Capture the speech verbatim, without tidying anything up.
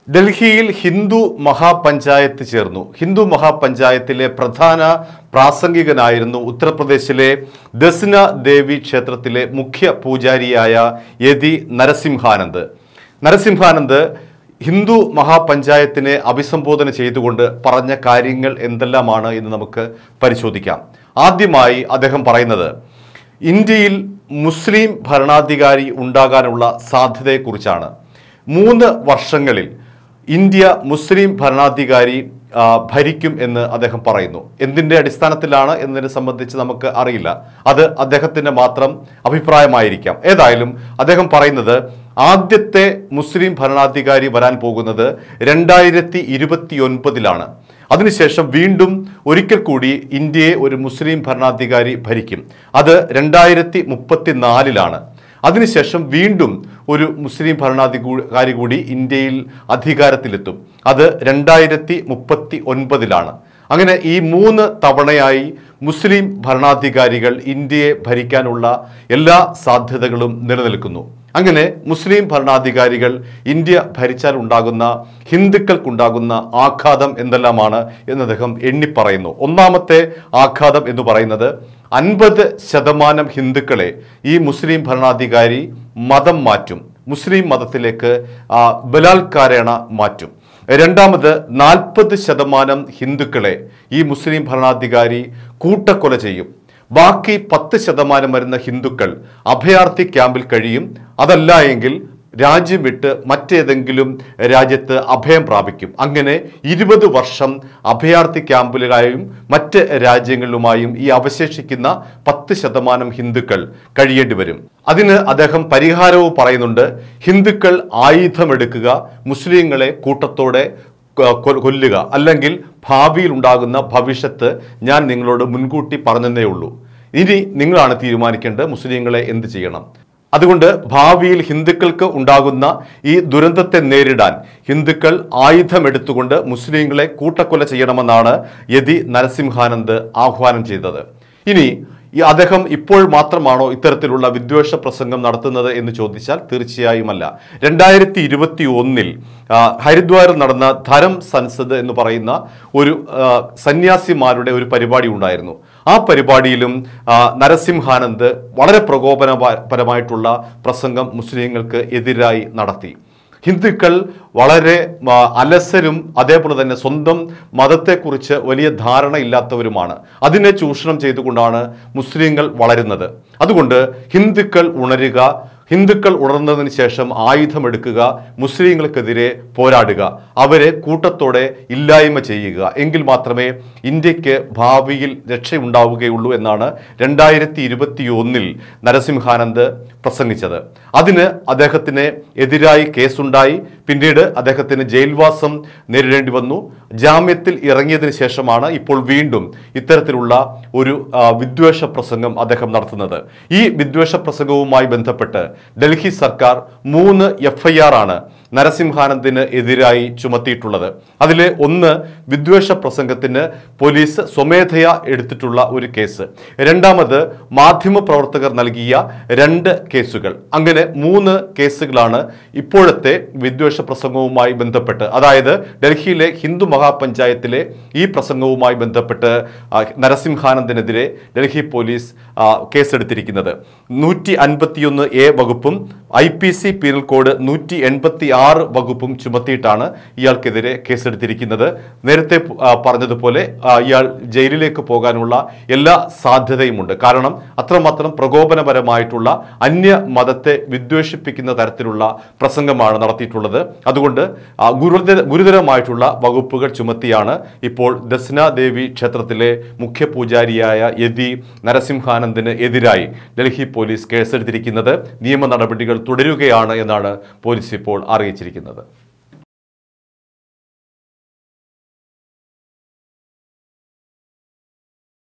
ഡൽഹിയിൽ ഹിന്ദു മഹാപഞ്ചായത്ത് ചേർന്നു. ഹിന്ദു മഹാപഞ്ചായത്തിലെ പ്രധാന പ്രാസംഗികനായിരുന്നു ഉത്തർപ്രദേശിലെ ദസ്ന ദേവി ക്ഷേത്രത്തിലെ മുഖ്യ പൂജാരിയായ യതി നരസിംഹാനന്ദ്. നരസിംഹാനന്ദ് ഹിന്ദു മഹാപഞ്ചായത്തിനെ അഭിസംബോധന ചെയ്തുകൊണ്ട് പറഞ്ഞ കാര്യങ്ങൾ എന്തെല്ലാമാണ് എന്ന് നമുക്ക് പരിശോധിക്കാം. ആദ്യമായി അദ്ദേഹം പറയുന്നത് ഇന്ത്യയിൽ മുസ്ലിം ഭരണാധികാരി ഉണ്ടാകാനുള്ള സാധ്യതയെക്കുറിച്ചാണ്. മൂന്ന് വർഷങ്ങളിൽ ഇന്ത്യ മുസ്ലിം ഭരണാധികാരി ഭരിക്കും എന്ന് അദ്ദേഹം പറയുന്നു. എന്തിൻ്റെ അടിസ്ഥാനത്തിലാണ് എന്നതിനെ സംബന്ധിച്ച് നമുക്ക് അറിയില്ല. അത് അദ്ദേഹത്തിൻ്റെ മാത്രം അഭിപ്രായമായിരിക്കാം. ഏതായാലും അദ്ദേഹം പറയുന്നത് ആദ്യത്തെ മുസ്ലിം ഭരണാധികാരി വരാൻ പോകുന്നത് രണ്ടായിരത്തി ഇരുപത്തി ഒൻപതിലാണ്. അതിനുശേഷം വീണ്ടും ഒരിക്കൽ കൂടി ഇന്ത്യയെ ഒരു മുസ്ലിം ഭരണാധികാരി ഭരിക്കും. അത് രണ്ടായിരത്തി മുപ്പത്തി നാലിലാണ്. അതിനുശേഷം വീണ്ടും ഒരു മുസ്ലിം ഭരണാധികാരി കൂടി ഇന്ത്യയിൽ അധികാരത്തിലെത്തും. അത് രണ്ടായിരത്തി മുപ്പത്തി ഒൻപതിലാണ്. അങ്ങനെ ഈ മൂന്ന് തവണയായി മുസ്ലിം ഭരണാധികാരികൾ ഇന്ത്യയെ ഭരിക്കാനുള്ള എല്ലാ സാധ്യതകളും നിലനിൽക്കുന്നു. അങ്ങനെ മുസ്ലിം ഭരണാധികാരികൾ ഇന്ത്യ ഭരിച്ചാൽ ഉണ്ടാകുന്ന ഹിന്ദുക്കൾക്കുണ്ടാകുന്ന ആഘാതം എന്തെല്ലാമാണ് എന്ന് അദ്ദേഹം എണ്ണിപ്പറയുന്നു. ഒന്നാമത്തെ ആഘാതം എന്ന് പറയുന്നത് അൻപത് ശതമാനം ഹിന്ദുക്കളെ ഈ മുസ്ലിം ഭരണാധികാരി മതം മാറ്റും, മുസ്ലിം മതത്തിലേക്ക് ബലാത്കാരേണ മാറ്റും. രണ്ടാമത് നാൽപ്പത് ശതമാനം ഹിന്ദുക്കളെ ഈ മുസ്ലിം ഭരണാധികാരി കൂട്ടക്കൊല ചെയ്യും. ബാക്കി പത്ത് ശതമാനം വരുന്ന ഹിന്ദുക്കൾ അഭയാർത്ഥി ക്യാമ്പിൽ കഴിയും. അതല്ല എങ്കിൽ രാജ്യം വിട്ട് മറ്റേതെങ്കിലും രാജ്യത്ത് അഭയം പ്രാപിക്കും. അങ്ങനെ ഇരുപത് വർഷം അഭയാർത്ഥി ക്യാമ്പിലായും മറ്റ് രാജ്യങ്ങളിലുമായും ഈ അവശേഷിക്കുന്ന പത്ത് ശതമാനം ഹിന്ദുക്കൾ കഴിയേണ്ടി വരും. അതിന് അദ്ദേഹം പരിഹാരവും പറയുന്നുണ്ട്. ഹിന്ദുക്കൾ ആയുധമെടുക്കുക, മുസ്ലിങ്ങളെ കൂട്ടത്തോടെ കൊല്ലുക, അല്ലെങ്കിൽ ഭാവിയിൽ ഉണ്ടാകുന്ന ഭവിഷ്യത്ത് ഞാൻ നിങ്ങളോട് മുൻകൂട്ടി പറഞ്ഞതേ ഉള്ളൂ. ഇനി നിങ്ങളാണ് തീരുമാനിക്കേണ്ടത് മുസ്ലിങ്ങളെ എന്ത് ചെയ്യണം. അതുകൊണ്ട് ഭാവിയിൽ ഹിന്ദുക്കൾക്ക് ഉണ്ടാകുന്ന ഈ ദുരന്തത്തെ നേരിടാൻ ഹിന്ദുക്കൾ ആയുധമെടുത്തുകൊണ്ട് മുസ്ലിങ്ങളെ കൂട്ടക്കൊല ചെയ്യണമെന്നാണ് യതി നരസിംഹാനന്ദ് ആഹ്വാനം ചെയ്തത്. ഇനി ഈ അദ്ദേഹം ഇപ്പോൾ മാത്രമാണോ ഇത്തരത്തിലുള്ള വിദ്വേഷ പ്രസംഗം നടത്തുന്നത് എന്ന് ചോദിച്ചാൽ തീർച്ചയായുമല്ല. രണ്ടായിരത്തി ഇരുപത്തി ഒന്നിൽ ഹരിദ്വാറിൽ നടന്ന ധരം സൻസദ് എന്ന് പറയുന്ന ഒരു സന്യാസിമാരുടെ ഒരു പരിപാടി ഉണ്ടായിരുന്നു. ആ പരിപാടിയിലും നരസിംഹാനന്ദ് വളരെ പ്രകോപനപരമായിട്ടുള്ള പ്രസംഗം മുസ്ലിങ്ങൾക്ക് എതിരായി നടത്തി. ഹിന്ദുക്കൾ വളരെ അലസരും അതേപോലെ തന്നെ സ്വന്തം മതത്തെക്കുറിച്ച് വലിയ ധാരണയില്ലാത്തവരുമാണ്. അതിനെ ചൂഷണം ചെയ്തുകൊണ്ടാണ് മുസ്ലിങ്ങൾ വളരുന്നത്. അതുകൊണ്ട് ഹിന്ദുക്കൾ ഉണരുക, ഹിന്ദുക്കൾ ഉണർന്നതിന് ശേഷം ആയുധമെടുക്കുക, മുസ്ലിങ്ങൾക്കെതിരെ പോരാടുക, അവരെ കൂട്ടത്തോടെ ഇല്ലായ്മ ചെയ്യുക. എങ്കിൽ മാത്രമേ ഇന്ത്യക്ക് ഭാവിയിൽ രക്ഷയുണ്ടാവുകയുള്ളൂ എന്നാണ് രണ്ടായിരത്തി ഇരുപത്തി ഒന്നിൽ നരസിംഹാനന്ദ് പ്രസംഗിച്ചത്. അതിന് അദ്ദേഹത്തിന് എതിരായി കേസുണ്ടായി. പിന്നീട് അദ്ദേഹത്തിന് ജയിൽവാസം നേരിടേണ്ടി വന്നു. ജാമ്യത്തിൽ ഇറങ്ങിയതിന് ശേഷമാണ് ഇപ്പോൾ വീണ്ടും ഇത്തരത്തിലുള്ള ഒരു വിദ്വേഷ പ്രസംഗം അദ്ദേഹം നടത്തുന്നത്. ഈ വിദ്വേഷ പ്രസംഗവുമായി ബന്ധപ്പെട്ട് ഡൽഹി സർക്കാർ മൂന്ന് എഫ് ഐ ആർ ആണ് നരസിംഹാനന്ദിന് എതിരായി ചുമത്തിയിട്ടുള്ളത്. അതിലെ ഒന്ന് വിദ്വേഷ പ്രസംഗത്തിന് പോലീസ് സ്വമേധയാ എടുത്തിട്ടുള്ള ഒരു കേസ്, രണ്ടാമത് മാധ്യമപ്രവർത്തകർ നൽകിയ രണ്ട് കേസുകൾ. അങ്ങനെ മൂന്ന് കേസുകളാണ് ഇപ്പോഴത്തെ വിദ്വേഷ പ്രസംഗവുമായി ബന്ധപ്പെട്ട്, അതായത് ഡൽഹിയിലെ ഹിന്ദു മഹാപഞ്ചായത്തിലെ ഈ പ്രസംഗവുമായി ബന്ധപ്പെട്ട് നരസിംഹാനന്ദിനെതിരെ ഡൽഹി പോലീസ് കേസെടുത്തിരിക്കുന്നത്. നൂറ്റി അൻപത്തിയൊന്ന് എ വകുപ്പും IPC penal code നൂറ്റി എൺപത്തി ആറ് വകുപ്പും ചുമത്തിയിട്ടാണ് ഇയാൾക്കെതിരെ കേസെടുത്തിരിക്കുന്നത്. നേരത്തെ പറഞ്ഞതുപോലെ ഇയാൾ ജയിലിലേക്ക് പോകാനുള്ള എല്ലാ സാധ്യതയുമുണ്ട്. കാരണം അത്രമാത്രം പ്രകോപനപരമായിട്ടുള്ള അന്യ മതത്തെ വിദ്വേഷിപ്പിക്കുന്ന തരത്തിലുള്ള പ്രസംഗമാണ് നടത്തിയിട്ടുള്ളത്. അതുകൊണ്ട് ഗുരുതര ഗുരുതരമായിട്ടുള്ള വകുപ്പുകൾ ചുമത്തിയാണ് ഇപ്പോൾ ദസ്ന ദേവി ക്ഷേത്രത്തിലെ മുഖ്യ പൂജാരിയായ യതി നരസിംഹാനന്ദിന് എതിരായി ഡൽഹി പോലീസ് കേസെടുത്തിരിക്കുന്നത്. നിയമ നടപടികൾ തുടരുകയാണ് എന്നാണ് പോലീസ് ഇപ്പോൾ അറിയിച്ചിരിക്കുന്നത്.